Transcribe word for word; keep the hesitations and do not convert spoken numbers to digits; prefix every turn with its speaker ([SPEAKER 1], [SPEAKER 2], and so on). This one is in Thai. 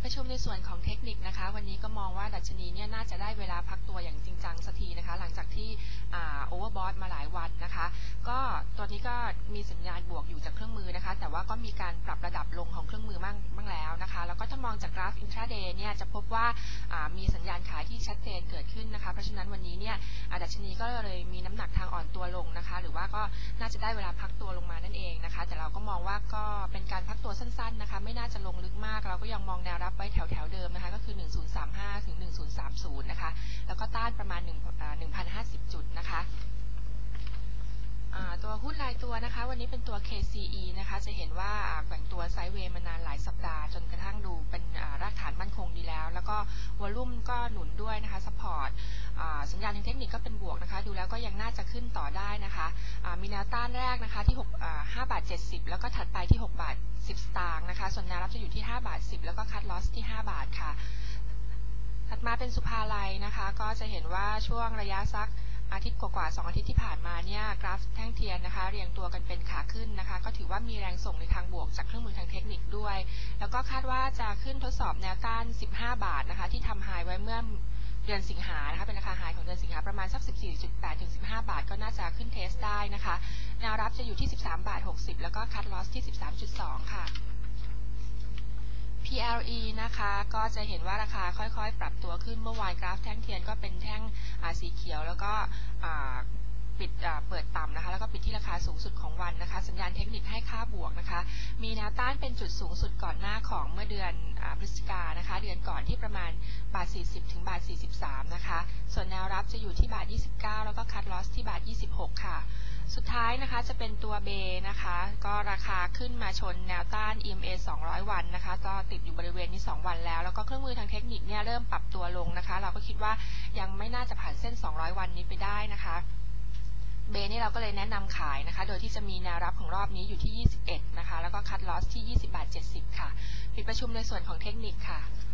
[SPEAKER 1] ประชุมในส่วนของเทคนิคนะคะวันนี้ก็มองว่าดัชนีเนี่ยน่าจะได้เวลาพักตัวอย่างจริงจังสักทีนะคะหลังจากที่โอเวอร์บอทมาหลายวันนะคะก็ตัวนี้ก็มีสัญญาณบวกอยู่จากเครื่องมือนะคะแต่ว่าก็มีการปรับระดับลงของเครื่องมือบ้างบ้างแล้วนะคะแล้วก็ถ้ามองจากกราฟอินทราเดย์เนี่ยจะพบว่ามีสัญญาณขายที่ชัดเจนเกิดขึ้นนะคะเพราะฉะนั้นวันนี้เนี่ยดัชนีก็เลยมีน้ำหนักทางอ่อนตัวลงนะคะหรือว่าก็น่าจะได้เวลาพักตัวลงมานั่นเองนะคะแต่เราก็มองว่าก็เป็นการพักตัวสั้นๆนะคะไม่น่าจะลงลึกมากเราก็ยังมองแนวรับไว้แถวๆเดิมนะคะก็คือหนึ่งพันสามสิบห้าถึงหนึ่งพันสามสิบนะคะแล้วก็ต้านประมาณหนึ่งพันห้าสิบจุดนะคะตัวหุ้นรายตัวนะคะวันนี้เป็นตัว เค ซี อี นะคะจะเห็นว่าแกว่งตัวไซด์เวย์มานานหลายสัปดาห์จนกระทั่งดูเป็นรากฐานมั่นคงดีแล้วแล้วก็วอลุ่มก็หนุนด้วยนะคะซัพพอร์ตสัญญาณทางเทคนิคก็เป็นบวกนะคะดูแล้วก็ยังน่าจะขึ้นต่อได้นะคะมีแนวต้านแรกนะคะที่ห้าบาทเจ็ดสิบแล้วก็ถัดไปที่หกบาทสิบสตางค์นะคะส่วนแนวรับจะอยู่ที่ห้าบาทสิบแล้วก็คัทลอสที่ห้าบาทค่ะถัดมาเป็นสุภาลัยนะคะก็จะเห็นว่าช่วงระยะสักอาทิตย์กว่าๆสองอาทิตย์ที่ผ่านมาเนี่ยกราฟแท่งเทียนนะคะเรียงตัวกันเป็นขาขึ้นนะคะก็ถือว่ามีแรงส่งในทางบวกจากเครื่องมือทางเทคนิคด้วยแล้วก็คาดว่าจะขึ้นทดสอบแนวต้านสิบห้าบาทนะคะที่ทำไฮไว้เมื่อเดือนสิงหานะคะเป็นราคาไฮของเดือนสิงหาประมาณสัก สิบสี่จุดแปด ถึง สิบห้า บาทก็น่าจะขึ้นเทสได้นะคะแนวรับจะอยู่ที่สิบสามบาทหกสิบแล้วก็คัทลอสที่ สิบสามจุดสอง ค่ะพี แอล อี นะคะก็จะเห็นว่าราคาค่อยๆปรับตัวขึ้นเมื่อวานกราฟแท่งเทียนก็เป็นแท่งสีเขียวแล้วก็ปิดเปิดต่ำนะคะแล้วก็ปิดที่ราคาสูงสุดของวันนะคะสัญญาณเทคนิคให้ค่าบวกนะคะมีแนวต้านเป็นจุดสูงสุดก่อนหน้าของเมื่อเดือนพฤศจิกายนนะคะเดือนก่อนที่ประมาณบาทสี่สิบถึงบาทสี่สิบสามนะคะส่วนแนวรับจะอยู่ที่บาทยี่สิบเก้าแล้วก็คัทลอสที่บาทยี่สิบหกค่ะสุดท้ายนะคะจะเป็นตัวเบนะคะก็ราคาขึ้นมาชนแนวต้าน อี เอ็ม เอ สองร้อยวันนะคะก็ติดอยู่บริเวณนี้สองวันแล้วแล้วก็เครื่องมือทางเทคนิคเนี่ยเริ่มปรับตัวลงนะคะเราก็คิดว่ายังไม่น่าจะผ่านเส้นสองร้อยวันนี้ไปได้นะคะเบนี่เราก็เลยแนะนำขายนะคะโดยที่จะมีแนวรับของรอบนี้อยู่ที่ยี่สิบเอ็ดนะคะแล้วก็คัทลอสที่ยี่สิบบาทเจ็ดสิบค่ะปิดประชุมในส่วนของเทคนิคค่ะ